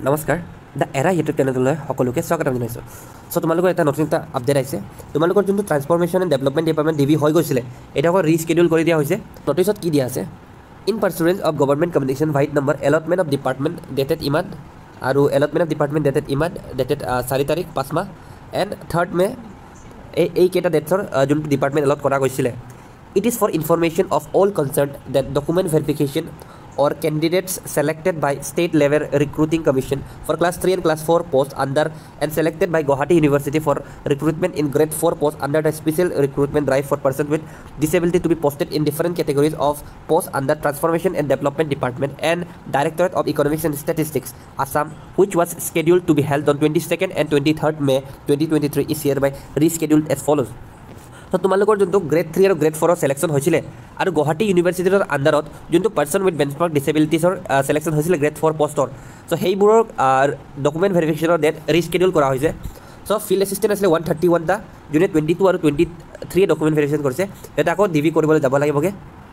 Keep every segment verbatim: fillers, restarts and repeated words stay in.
নমস্কাৰ দ্য এৰা ইউটিউব চেনেললৈ সকলোকে স্বাগতম জনাইছোঁ। চ' তোমালোকৰ এটা নতুন এটা আপডেট আহিছে। তোমালোকৰ যোনটো ট্ৰান্সফৰ্মেশ্যন এণ্ড ডেভেলপমেণ্ট ডিপাৰ্টমেণ্ট ডিভি হৈ গৈছিলে এটা আকৌ ৰিস্কেডিউল কৰি দিয়া হৈছে। নটিছত কি দিয়া আছে, in pursuance of government communication vide number allotment of department dated ইমান আৰু এলটমেণ্ট অফ ডিপাৰ্টমেণ্ট ডেটেড ইমান ডেটেড চাৰি তাৰিখ পাঁচ মাহ এণ্ড থাৰ্ড মে এই এইকেইটা ডেটছৰ যোনটো ডিপাৰ্টমেণ্ট এলট কৰা গৈছিলে। It is for information of all concern date document verification or candidates selected by state level recruiting commission for class three and class four posts under and selected by Guwahati University for recruitment in grade four posts under the special recruitment drive for persons with disability to be posted in different categories of posts under Transformation and Development Department and Directorate of Economics and Statistics Assam, which was scheduled to be held on twenty-second and twenty-third May twenty twenty-three is hereby rescheduled as follows. তো তোমালোকৰ যোনটো grade three আৰু grade ফ'ৰৰ selection হৈছিলে আৰু গুৱাহাটী ইউনিভাৰ্চিটিৰ আণ্ডাৰত যোনটো পাৰ্চন উইথ বেঞ্চমাৰ্ক ডিছেবিলিটিছৰ ছিলেকশ্যন হৈছিলে গ্ৰেড ফ'ৰ পষ্টৰ, চ' সেইবোৰৰ ডকুমেণ্ট ভেৰিফিকেশ্যনৰ ডেট ৰিস্কেডিউল কৰা হৈছে। চ' ফিল্ড এছিষ্টেণ্ট আছিলে ওৱান থাৰ্টি ওৱানটা, যোনে টুৱেণ্টি টু আৰু টুৱেণ্টি থ্ৰী ডকুমেণ্ট ভেৰিফিকেশ্যন কৰিছে সিহঁতে আকৌ ডিভি কৰিবলৈ যাব লাগিবগৈ।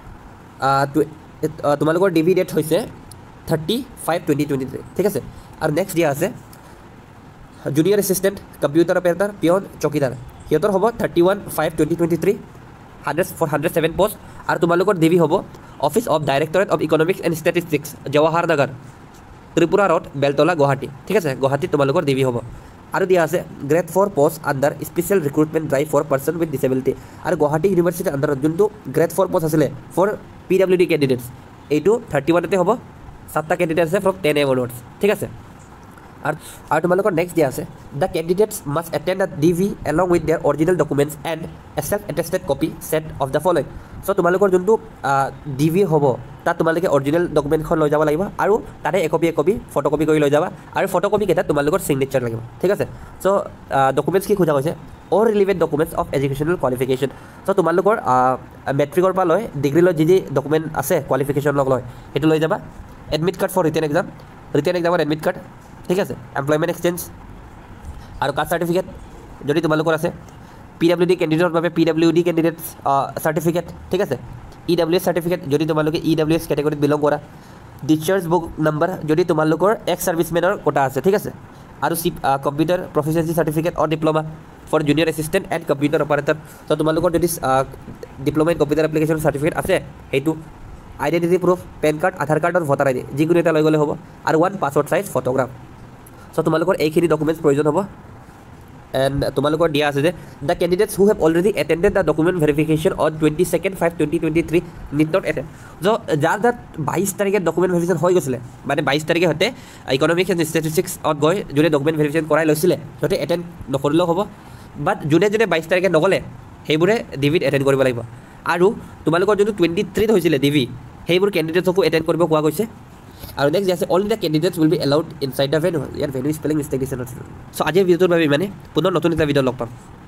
তোমালোকৰ ডিভি ডেট হৈছে thirty five twenty twenty three ঠিক আছে। আৰু নেক্সট দিয়া আছে junior assistant computer operator peon চকীদাৰ, সিহঁতৰ হ'ব thirty one five twenty twenty three hundred four hundred seven post. আৰু তোমালোকৰ ডিভি হ'ব office of directorate of economics and statistics Jawahar Nagar Tripura road Beltola Guwahati ঠিক আছে। গুৱাহাটীত তোমালোকৰ ডিভি হ'ব। আৰু দিয়া আছে grade four post under special recruitment drive for person with disability. আৰু গুৱাহাটী ইউনিভাৰ্চিটিৰ আণ্ডাৰত যোনটো গ্ৰেড ফ'ৰ পষ্ট আছিলে for P W D candidates, এইটো থাৰ্টি ওৱানতে হ'ব। সাতটা কেণ্ডিডেট আছে ফ্ৰম টেন এ অনৱাৰ্ডছ ঠিক আছে। আৰু আৰু তোমালোকৰ নেক্সট দিয়া আছে the candidates must attend the DV along with their original documents and a self attested copy set of the following. So' তোমালোকৰ যোনটো ডিভি হ'ব তাত তোমালোকে অৰিজিনেল ডকুমেণ্টখন লৈ যাব লাগিব আৰু তাতে একপি একপি ফটোকপি কৰি লৈ যাবা আৰু ফটোকপি কেইটাত তোমালোকৰ ছিগনেচাৰ লাগিব ঠিক আছে। চ' ডকুমেণ্টছ কি খোজা হৈছে all relevant documents of educational qualification. So' তোমালোকৰ মেট্ৰিকৰ পৰা লৈ ডিগ্ৰীলৈ যি যি ডকুমেণ্ট আছে কোৱালিফিকেশ্যন লগ লয় সেইটো লৈ যাবা। Admit card for written exam, written এক্সামৰ এডমিট কাৰ্ড ঠিক আছে। এমপ্লয়মেণ্ট এক্সচেঞ্জ আৰু কাষ্ট চাৰ্টিফিকেট যদি তোমালোকৰ আছে। পি ডাব্লিউ ডি কেণ্ডিডেটৰ বাবে P W D candidate certificate ঠিক আছে। ই ডাব্লিউ এছ চাৰ্টিফিকেট যদি তোমালোকে ই ডাব্লিউ এছ কেটেগৰীত বিলং কৰা। ডিচাৰ্জ বুক নাম্বাৰ যদি তোমালোকৰ এক্স ছাৰ্ভিচমেনৰ কোটা আছে ঠিক আছে। আৰু C computer proficiency certificate or diploma for junior assistant and computer operator. So' তোমালোকৰ যদি diploma in computer application certificate আছে সেইটো। Identity proof pan card Aadhaar card আৰু ভোটাৰ আই ডি যিকোনো এটা লৈ গ'লে হ'ব। আৰু one passport size photograph. So' তোমালোকৰ এইখিনি ডকুমেণ্টছ প্ৰয়োজন হ'ব। এণ্ড তোমালোকৰ দিয়া আছে যে the candidates who have already attended the document verification on twenty second five twenty twenty three need not attend. য' যাৰ তাত বাইছ তাৰিখে ডকুমেণ্ট ভেৰিফিকেশ্যন হৈ গৈছিলে মানে বাইছ তাৰিখে সিহঁতে ইকনমিক্স এণ্ড ষ্টেটিষ্টিক্সত গৈ যোনে ডকুমেণ্ট ভেৰিফিকেশ্যন কৰাই লৈছিলে সিহঁতে এটেণ্ড নকৰিলেও হ'ব। বাট যোনে যোনে বাইছ তাৰিখে নগ'লে সেইবোৰে ডিভিত এটেণ্ড কৰিব লাগিব। আৰু তোমালোকৰ যোনটো টুৱেণ্টি থ্ৰীত হৈছিলে ডিভি সেইবোৰ কেণ্ডিডেটসকো এটেণ্ড কৰিব কোৱা গৈছে। আৰু নেক্সট আছে only the candidates will be allowed inside the venue. ইয়াৰ ভেনু স্পেলিং মিষ্টেক দিছে নতুন। চ' আজিৰ ভিডিঅ'টোৰ বাবে ইমানে, পুনৰ নতুন এটা ভিডিঅ' লগ পাম।